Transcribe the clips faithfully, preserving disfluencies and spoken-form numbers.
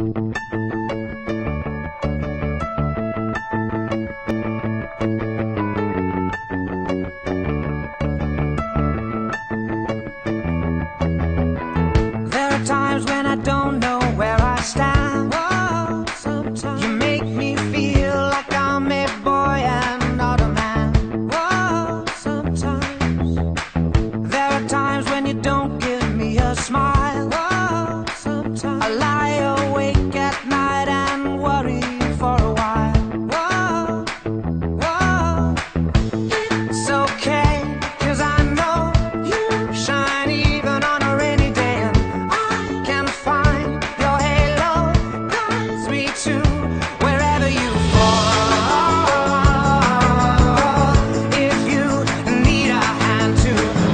There are times when I don't know where I stand. Whoa, sometimes you make me feel like I'm a boy and not a man. Whoa, sometimes there are times when you don't give me a smile. Whoa, sometimes I lie awake at night and worry for a while. Whoa, whoa, it's okay, 'cause I know you shine even on a rainy day, and I can find your halo guides me to wherever you fall. If you need a hand to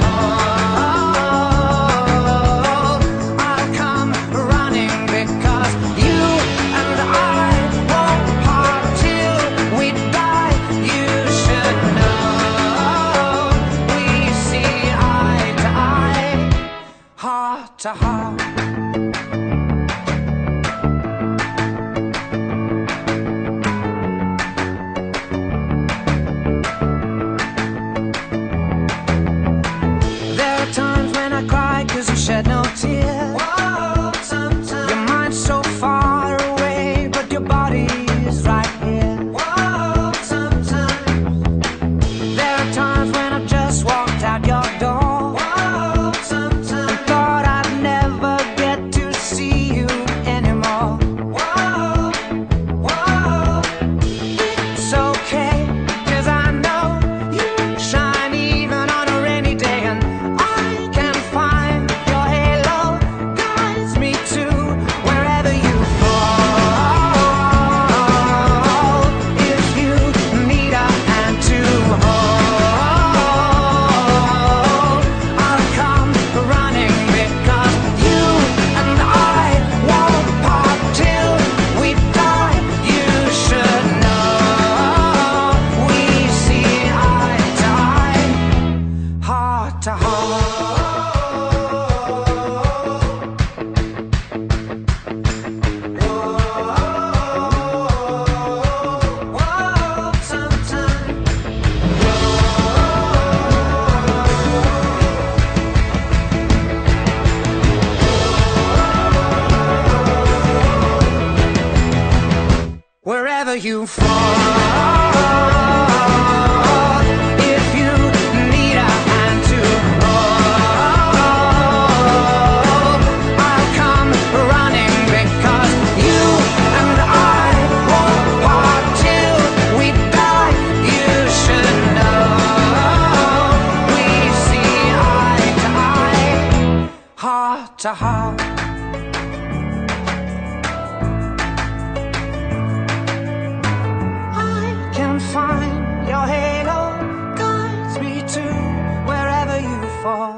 hold, I'll come running, because you and I won't part till we die. You should know we see eye to eye, heart to heart. There are times when I cry 'cause you shed no tears. Whoa, sometimes your mind's so far away, but your body is right here. Whoa, sometimes there are times when I just walked out your door. Whoa, sometimes and thought I'd never get to see you anymore. Whoa, whoa, it's okay, 'cause I know you shine even on a rainy day, and I can find your halo guides me to wherever you fall. If you need a hand to hold, I'll come running, because you and I won't part till we die. You should know we see eye to eye, heart to heart. Whoa, sometimes wherever you fall, if you need a hand to hold, I'll come running, because you and I won't part till we die. You should know we see eye to eye, heart to heart. I can find your halo guides me to wherever you fall.